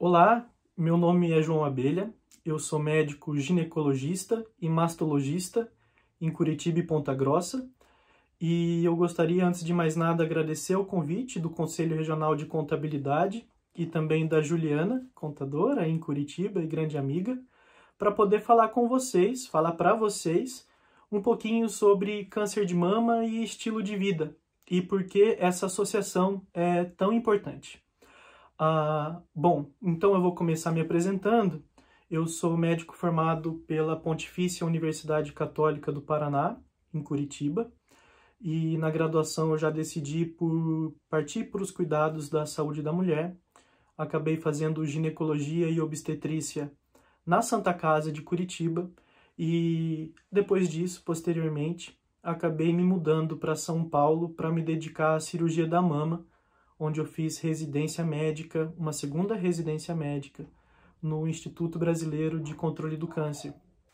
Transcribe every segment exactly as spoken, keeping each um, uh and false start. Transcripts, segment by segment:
Olá, meu nome é João Abelha, eu sou médico ginecologista e mastologista em Curitiba e Ponta Grossa, e eu gostaria, antes de mais nada, agradecer o convite do Conselho Regional de Contabilidade e também da Juliana, contadora em Curitiba e grande amiga, para poder falar com vocês, falar para vocês um pouquinho sobre câncer de mama e estilo de vida e por que essa associação é tão importante. Ah, bom, então eu vou começar me apresentando. Eu sou médico formado pela Pontifícia Universidade Católica do Paraná, em Curitiba, e na graduação eu já decidi por partir para os cuidados da saúde da mulher. Acabei fazendo ginecologia e obstetrícia na Santa Casa de Curitiba e depois disso, posteriormente, acabei me mudando para São Paulo para me dedicar à cirurgia da mama, onde eu fiz residência médica, uma segunda residência médica, no Instituto Brasileiro de Controle do Câncer.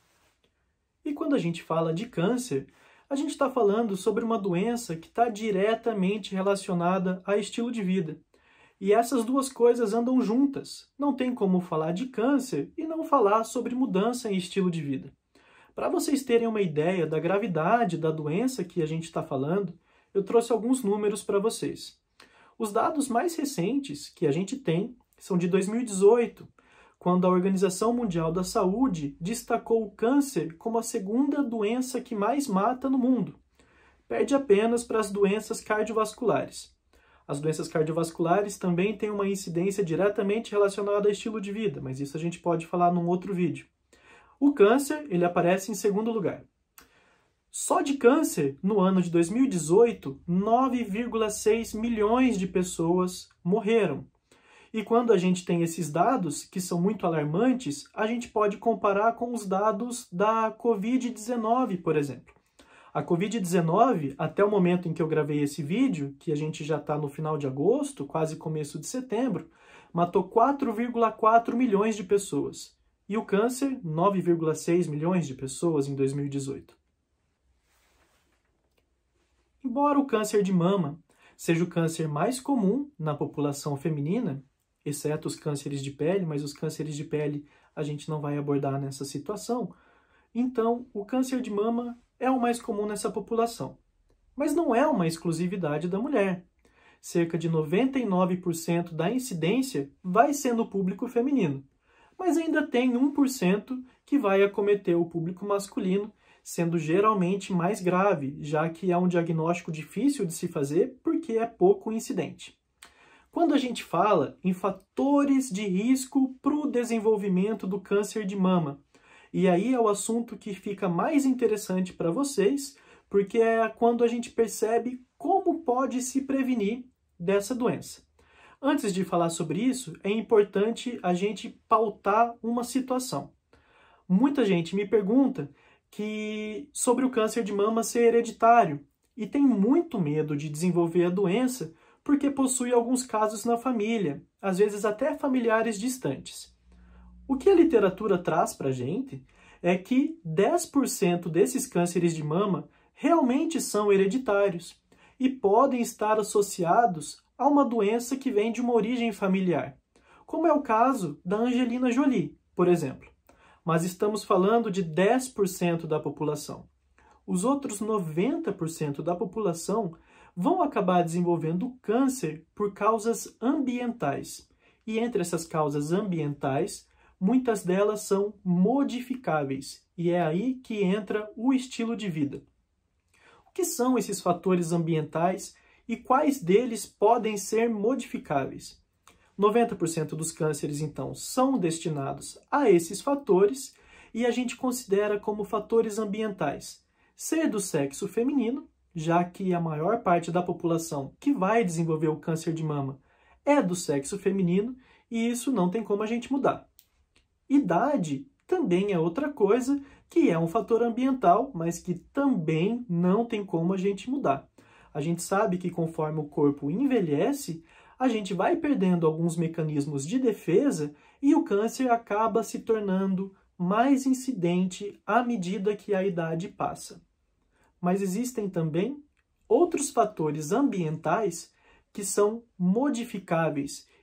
E quando a gente fala de câncer, a gente está falando sobre uma doença que está diretamente relacionada a estilo de vida. E essas duas coisas andam juntas. Não tem como falar de câncer e não falar sobre mudança em estilo de vida. Para vocês terem uma ideia da gravidade da doença que a gente está falando, eu trouxe alguns números para vocês. Os dados mais recentes que a gente tem são de dois mil e dezoito, quando a Organização Mundial da Saúde destacou o câncer como a segunda doença que mais mata no mundo. Perde apenas para as doenças cardiovasculares. As doenças cardiovasculares também têm uma incidência diretamente relacionada a estilo de vida, mas isso a gente pode falar num outro vídeo. O câncer, ele aparece em segundo lugar. Só de câncer, no ano de dois mil e dezoito, nove vírgula seis milhões de pessoas morreram. E quando a gente tem esses dados, que são muito alarmantes, a gente pode comparar com os dados da covid dezenove, por exemplo. A covid dezenove, até o momento em que eu gravei esse vídeo, que a gente já está no final de agosto, quase começo de setembro, matou quatro vírgula quatro milhões de pessoas. E o câncer, nove vírgula seis milhões de pessoas em dois mil e dezoito. Embora o câncer de mama seja o câncer mais comum na população feminina, exceto os cânceres de pele, mas os cânceres de pele a gente não vai abordar nessa situação, então o câncer de mama é o mais comum nessa população. Mas não é uma exclusividade da mulher. Cerca de noventa e nove por cento da incidência vai ser no público feminino, mas ainda tem um por cento que vai acometer o público masculino, sendo geralmente mais grave, já que é um diagnóstico difícil de se fazer porque é pouco incidente. Quando a gente fala em fatores de risco para o desenvolvimento do câncer de mama, e aí é o assunto que fica mais interessante para vocês, porque é quando a gente percebe como pode se prevenir dessa doença. Antes de falar sobre isso, é importante a gente pautar uma situação. Muita gente me pergunta que sobre o câncer de mama ser hereditário e tem muito medo de desenvolver a doença porque possui alguns casos na família, às vezes até familiares distantes. O que a literatura traz para a gente é que dez por cento desses cânceres de mama realmente são hereditários e podem estar associados a uma doença que vem de uma origem familiar, como é o caso da Angelina Jolie, por exemplo. Mas estamos falando de dez por cento da população. Os outros noventa por cento da população vão acabar desenvolvendo câncer por causas ambientais. E entre essas causas ambientais, muitas delas são modificáveis. E é aí que entra o estilo de vida. O que são esses fatores ambientais e quais deles podem ser modificáveis? noventa por cento dos cânceres, então, são destinados a esses fatores e a gente considera como fatores ambientais ser do sexo feminino, já que a maior parte da população que vai desenvolver o câncer de mama é do sexo feminino e isso não tem como a gente mudar. Idade também é outra coisa que é um fator ambiental, mas que também não tem como a gente mudar. A gente sabe que conforme o corpo envelhece, a gente vai perdendo alguns mecanismos de defesa e o câncer acaba se tornando mais incidente à medida que a idade passa. Mas existem também outros fatores ambientais que são modificáveis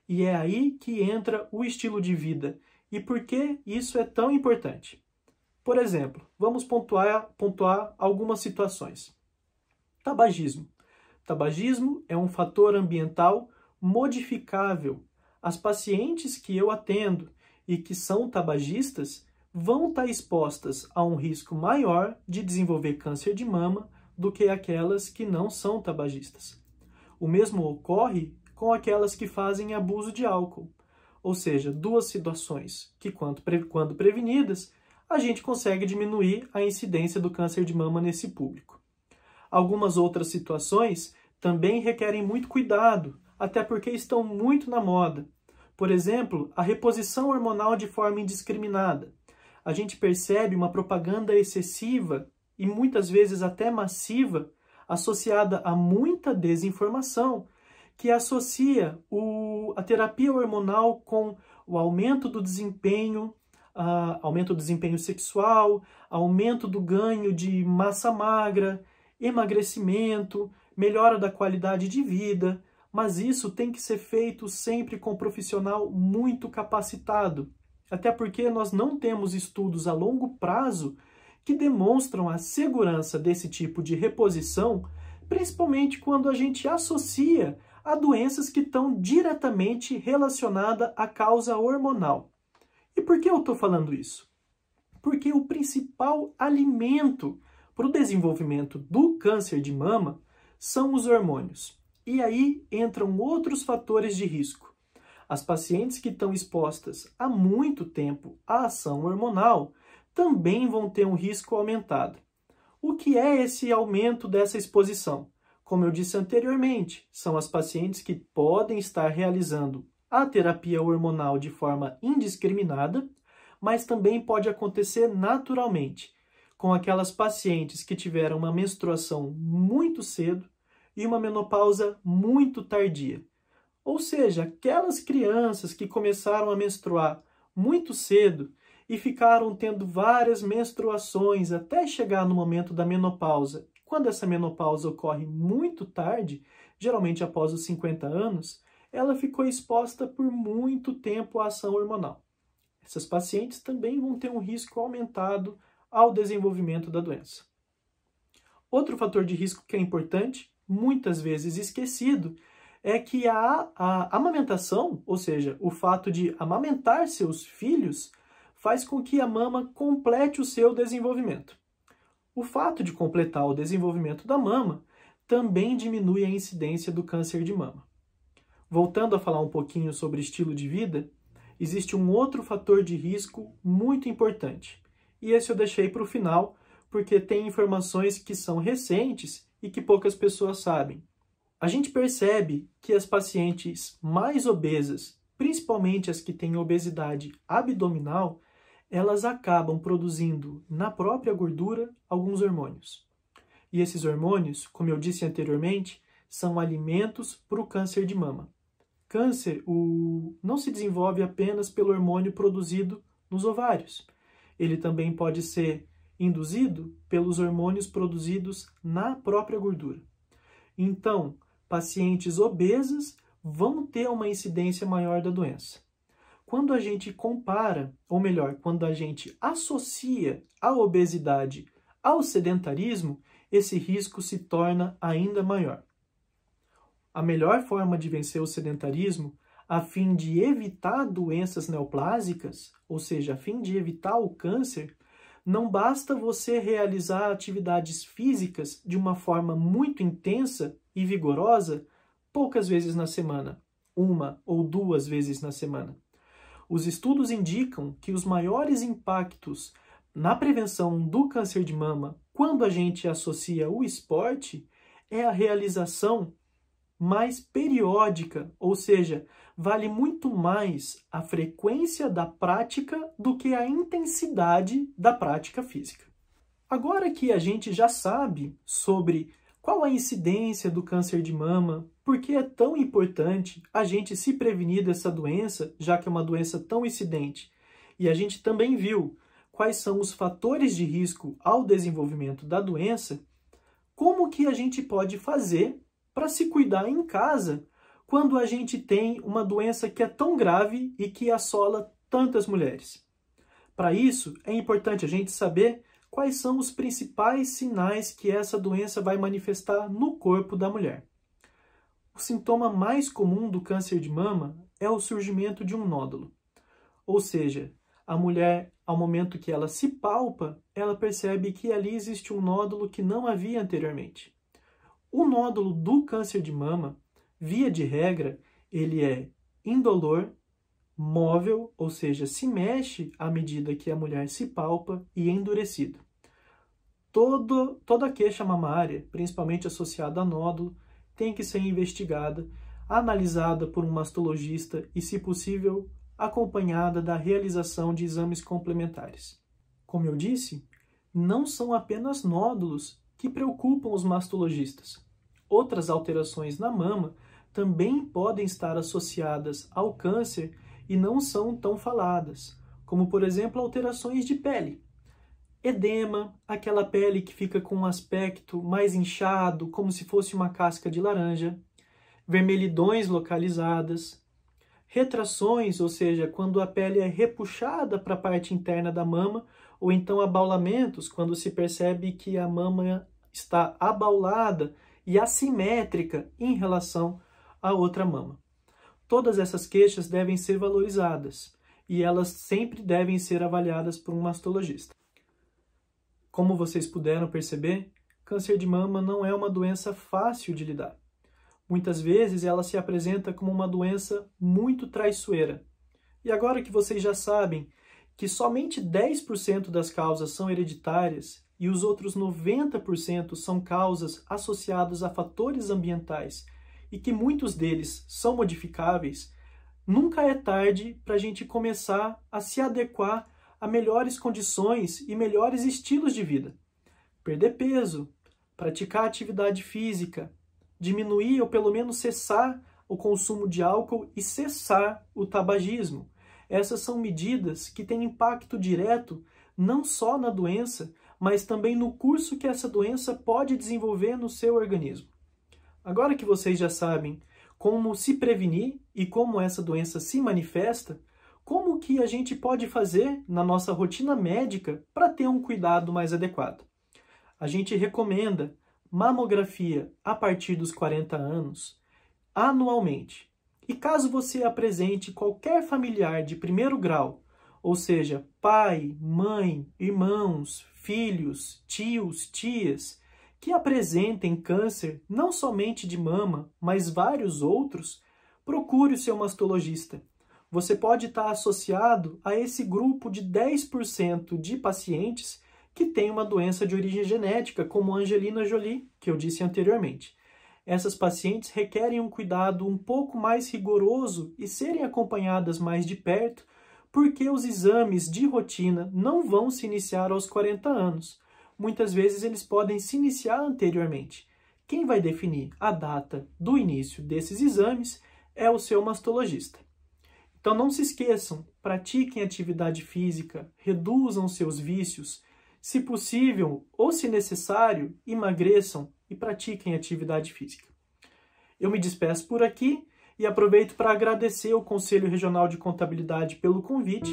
E é aí que entra o estilo de vida. E por que isso é tão importante? Por exemplo, vamos pontuar, pontuar algumas situações. Tabagismo. Tabagismo é um fator ambiental modificável. As pacientes que eu atendo e que são tabagistas vão estar expostas a um risco maior de desenvolver câncer de mama do que aquelas que não são tabagistas. O mesmo ocorre com aquelas que fazem abuso de álcool. Ou seja, duas situações que, quando prevenidas, a gente consegue diminuir a incidência do câncer de mama nesse público. Algumas outras situações também requerem muito cuidado, até porque estão muito na moda. Por exemplo, a reposição hormonal de forma indiscriminada. A gente percebe uma propaganda excessiva e muitas vezes até massiva, associada a muita desinformação, que associa o, a terapia hormonal com o aumento do desempenho, uh, aumento do desempenho sexual, aumento do ganho de massa magra, emagrecimento, melhora da qualidade de vida, mas isso tem que ser feito sempre com um profissional muito capacitado, até porque nós não temos estudos a longo prazo que demonstram a segurança desse tipo de reposição, principalmente quando a gente associa a doenças que estão diretamente relacionadas à causa hormonal. E por que eu estou falando isso? Porque o principal alimento para o desenvolvimento do câncer de mama são os hormônios. E aí entram outros fatores de risco. As pacientes que estão expostas há muito tempo à ação hormonal também vão ter um risco aumentado. O que é esse aumento dessa exposição? Como eu disse anteriormente, são as pacientes que podem estar realizando a terapia hormonal de forma indiscriminada, mas também pode acontecer naturalmente, com aquelas pacientes que tiveram uma menstruação muito cedo e uma menopausa muito tardia. Ou seja, aquelas crianças que começaram a menstruar muito cedo e ficaram tendo várias menstruações até chegar no momento da menopausa. Quando essa menopausa ocorre muito tarde, geralmente após os cinquenta anos, ela ficou exposta por muito tempo à ação hormonal. Essas pacientes também vão ter um risco aumentado ao desenvolvimento da doença. Outro fator de risco que é importante, muitas vezes esquecido, é que a, a amamentação, ou seja, o fato de amamentar seus filhos, faz com que a mama complete o seu desenvolvimento. O fato de completar o desenvolvimento da mama também diminui a incidência do câncer de mama. Voltando a falar um pouquinho sobre estilo de vida, existe um outro fator de risco muito importante. E esse eu deixei para o final, porque tem informações que são recentes e que poucas pessoas sabem. A gente percebe que as pacientes mais obesas, principalmente as que têm obesidade abdominal, elas acabam produzindo na própria gordura alguns hormônios. E esses hormônios, como eu disse anteriormente, são alimentos para o câncer de mama. Câncer o... não se desenvolve apenas pelo hormônio produzido nos ovários. Ele também pode ser induzido pelos hormônios produzidos na própria gordura. Então, pacientes obesas vão ter uma incidência maior da doença. Quando a gente compara, ou melhor, quando a gente associa a obesidade ao sedentarismo, esse risco se torna ainda maior. A melhor forma de vencer o sedentarismo, a fim de evitar doenças neoplásicas, ou seja, a fim de evitar o câncer, não basta você realizar atividades físicas de uma forma muito intensa e vigorosa poucas vezes na semana, uma ou duas vezes na semana. Os estudos indicam que os maiores impactos na prevenção do câncer de mama, quando a gente associa o esporte, é a realização mais periódica, ou seja, vale muito mais a frequência da prática do que a intensidade da prática física. Agora que a gente já sabe sobre qual a incidência do câncer de mama, por que é tão importante a gente se prevenir dessa doença, já que é uma doença tão incidente, e a gente também viu quais são os fatores de risco ao desenvolvimento da doença, como que a gente pode fazer para se cuidar em casa quando a gente tem uma doença que é tão grave e que assola tantas mulheres? Para isso, é importante a gente saber quais são os principais sinais que essa doença vai manifestar no corpo da mulher. O sintoma mais comum do câncer de mama é o surgimento de um nódulo. Ou seja, a mulher, ao momento que ela se palpa, ela percebe que ali existe um nódulo que não havia anteriormente. O nódulo do câncer de mama, via de regra, ele é indolor, móvel, ou seja, se mexe à medida que a mulher se palpa, e endurecido. Todo, toda queixa mamária, principalmente associada a nódulo, tem que ser investigada, analisada por um mastologista e, se possível, acompanhada da realização de exames complementares. Como eu disse, não são apenas nódulos que preocupam os mastologistas. Outras alterações na mama também podem estar associadas ao câncer e não são tão faladas, como, por exemplo, alterações de pele. Edema, aquela pele que fica com um aspecto mais inchado, como se fosse uma casca de laranja. Vermelhidões localizadas. Retrações, ou seja, quando a pele é repuxada para a parte interna da mama, ou então abaulamentos, quando se percebe que a mama está abaulada e assimétrica em relação à outra mama. Todas essas queixas devem ser valorizadas e elas sempre devem ser avaliadas por um mastologista. Como vocês puderam perceber, câncer de mama não é uma doença fácil de lidar. Muitas vezes ela se apresenta como uma doença muito traiçoeira. E agora que vocês já sabem que somente dez por cento das causas são hereditárias e os outros noventa por cento são causas associadas a fatores ambientais e que muitos deles são modificáveis, nunca é tarde para a gente começar a se adequar a melhores condições e melhores estilos de vida. Perder peso, praticar atividade física, diminuir ou pelo menos cessar o consumo de álcool e cessar o tabagismo. Essas são medidas que têm impacto direto não só na doença, mas também no curso que essa doença pode desenvolver no seu organismo. Agora que vocês já sabem como se prevenir e como essa doença se manifesta, como que a gente pode fazer na nossa rotina médica para ter um cuidado mais adequado? A gente recomenda mamografia a partir dos quarenta anos, anualmente. E caso você apresente qualquer familiar de primeiro grau, ou seja, pai, mãe, irmãos, filhos, tios, tias, que apresentem câncer não somente de mama, mas vários outros, procure o seu mastologista. Você pode estar associado a esse grupo de dez por cento de pacientes que têm uma doença de origem genética, como a Angelina Jolie, que eu disse anteriormente. Essas pacientes requerem um cuidado um pouco mais rigoroso e serem acompanhadas mais de perto, porque os exames de rotina não vão se iniciar aos quarenta anos. Muitas vezes eles podem se iniciar anteriormente. Quem vai definir a data do início desses exames é o seu mastologista. Então não se esqueçam, pratiquem atividade física, reduzam seus vícios, se possível ou se necessário, emagreçam e pratiquem atividade física. Eu me despeço por aqui e aproveito para agradecer ao Conselho Regional de Contabilidade pelo convite.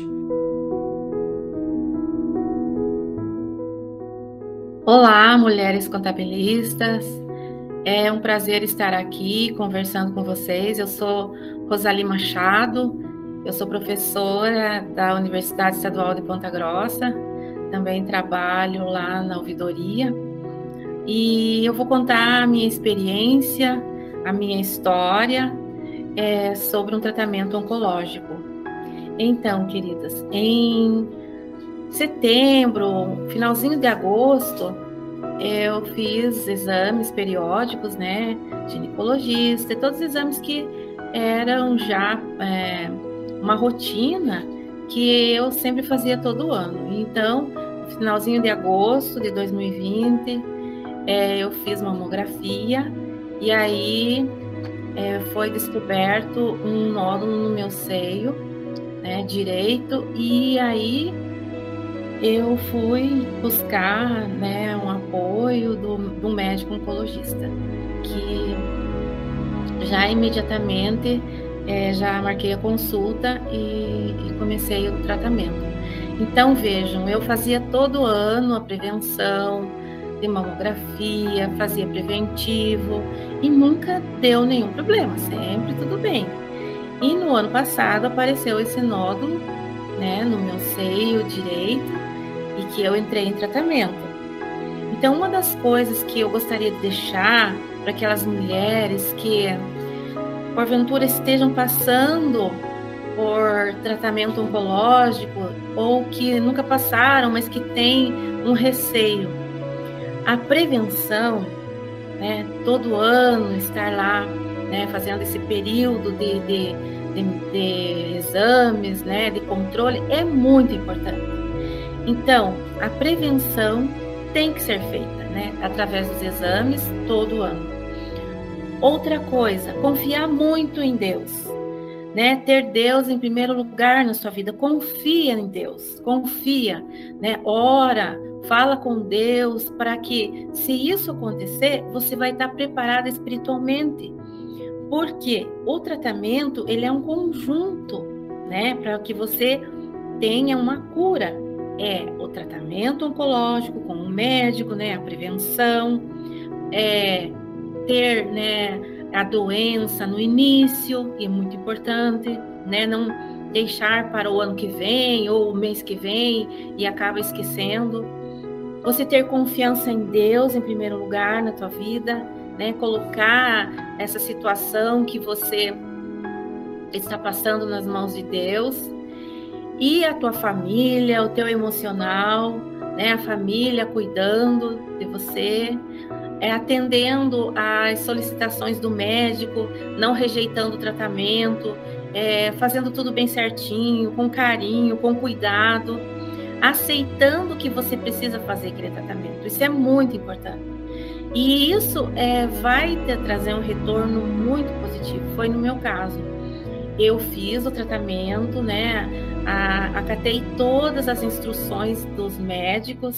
Olá, mulheres contabilistas. É um prazer estar aqui conversando com vocês. Eu sou Rosali Machado, eu sou professora da Universidade Estadual de Ponta Grossa, também trabalho lá na ouvidoria e eu vou contar a minha experiência, a minha história é, sobre um tratamento oncológico. Então, queridas, em setembro, finalzinho de agosto, eu fiz exames periódicos, né, ginecologista, e todos os exames que eram já é, uma rotina que eu sempre fazia todo ano. Então, no finalzinho de agosto de dois mil e vinte, é, eu fiz mamografia e aí é, foi descoberto um nódulo no meu seio, né, direito, e aí eu fui buscar, né, um apoio do, do médico oncologista, que já imediatamente é, já marquei a consulta e, e comecei o tratamento. Então, vejam, eu fazia todo ano a prevenção de mamografia, fazia preventivo e nunca deu nenhum problema, sempre tudo bem. E no ano passado apareceu esse nódulo, né, no meu seio direito e que eu entrei em tratamento. Então, uma das coisas que eu gostaria de deixar para aquelas mulheres que, porventura, estejam passando por tratamento oncológico ou que nunca passaram, mas que têm um receio. A prevenção, né, todo ano estar lá, né, fazendo esse período de, de, de, de exames, né, de controle, é muito importante. Então, a prevenção tem que ser feita, né, através dos exames todo ano. Outra coisa, confiar muito em Deus. Né, ter Deus em primeiro lugar na sua vida, confia em Deus, confia, né, ora, fala com Deus para que, se isso acontecer, você vai estar preparada espiritualmente, porque o tratamento, ele é um conjunto, né, para que você tenha uma cura, é o tratamento oncológico com o médico, né, a prevenção, é ter, né, a doença no início, e é muito importante, né? Não deixar para o ano que vem ou o mês que vem e acaba esquecendo. Você ter confiança em Deus em primeiro lugar na tua vida, né? Colocar essa situação que você está passando nas mãos de Deus, e a tua família, o teu emocional, né? A família cuidando de você, É, atendendo às solicitações do médico, não rejeitando o tratamento, é, fazendo tudo bem certinho, com carinho, com cuidado, aceitando que você precisa fazer aquele tratamento. Isso é muito importante. E isso é, vai te trazer um retorno muito positivo. Foi no meu caso. Eu fiz o tratamento, né? A, acatei todas as instruções dos médicos,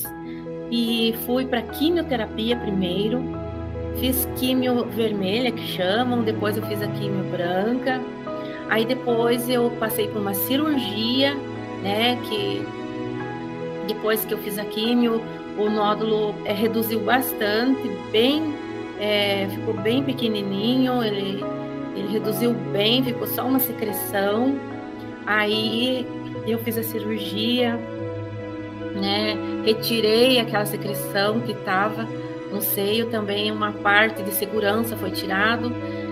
e fui para quimioterapia primeiro, fiz quimio vermelha, que chamam, depois eu fiz a quimio branca, aí depois eu passei por uma cirurgia, né, que depois que eu fiz a quimio, o nódulo é, reduziu bastante, bem, é, ficou bem pequenininho, ele, ele reduziu bem, ficou só uma secreção, aí eu fiz a cirurgia, né, retirei aquela secreção que estava no seio, também uma parte de segurança foi tirado,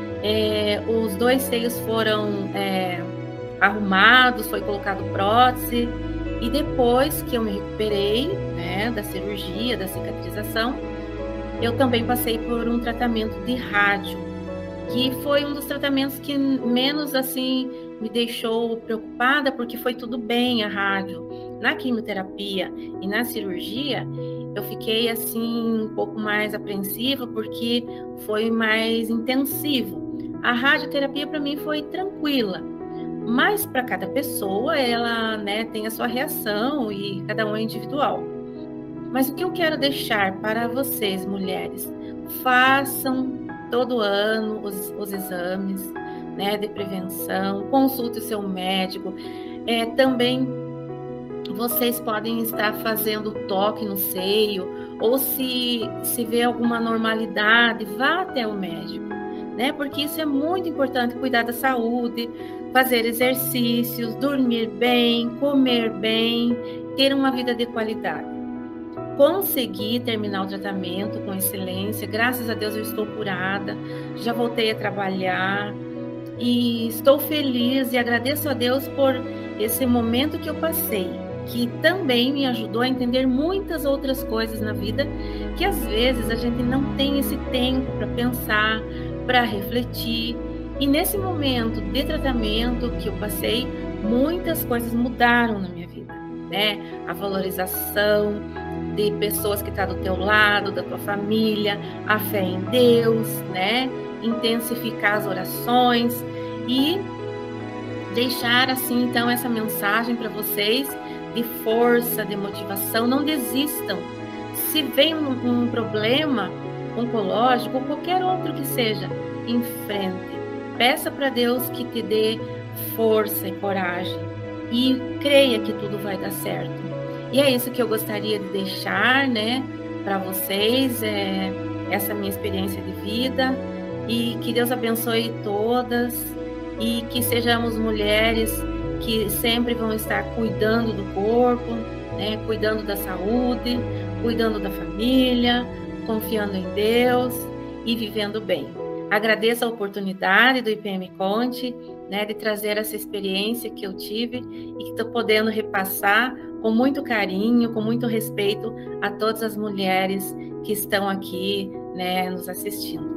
é, os dois seios foram é, arrumados, foi colocado prótese, e depois que eu me recuperei, né, da cirurgia, da cicatrização, eu também passei por um tratamento de rádio, que foi um dos tratamentos que menos assim me deixou preocupada, porque foi tudo bem a rádio. Na quimioterapia e na cirurgia, eu fiquei assim um pouco mais apreensiva, porque foi mais intensivo. A radioterapia para mim foi tranquila, mas para cada pessoa ela, né, tem a sua reação e cada um é individual. Mas o que eu quero deixar para vocês, mulheres, façam todo ano os, os exames, né, de prevenção, consulte o seu médico, é, também vocês podem estar fazendo toque no seio, ou se, se vê alguma normalidade, vá até o médico, né? Porque isso é muito importante, cuidar da saúde, fazer exercícios, dormir bem, comer bem, ter uma vida de qualidade. Consegui terminar o tratamento com excelência, graças a Deus eu estou curada, já voltei a trabalhar e estou feliz e agradeço a Deus por esse momento que eu passei, que também me ajudou a entender muitas outras coisas na vida, que às vezes a gente não tem esse tempo para pensar, para refletir. E nesse momento de tratamento que eu passei, muitas coisas mudaram na minha vida, né? A valorização de pessoas que estão do teu lado, da tua família, a fé em Deus, né? Intensificar as orações e deixar assim então essa mensagem para vocês de força, de motivação. Não desistam. Se vem um, um problema oncológico ou qualquer outro que seja, enfrente, Peça para Deus que te dê força e coragem e creia que tudo vai dar certo. E é isso que eu gostaria de deixar, né, para vocês, é, essa minha experiência de vida, e que Deus abençoe todas e que sejamos mulheres que sempre vão estar cuidando do corpo, né, cuidando da saúde, cuidando da família, confiando em Deus e vivendo bem. Agradeço a oportunidade do I P M Conte, né, de trazer essa experiência que eu tive e que estou podendo repassar com muito carinho, com muito respeito a todas as mulheres que estão aqui, né, nos assistindo.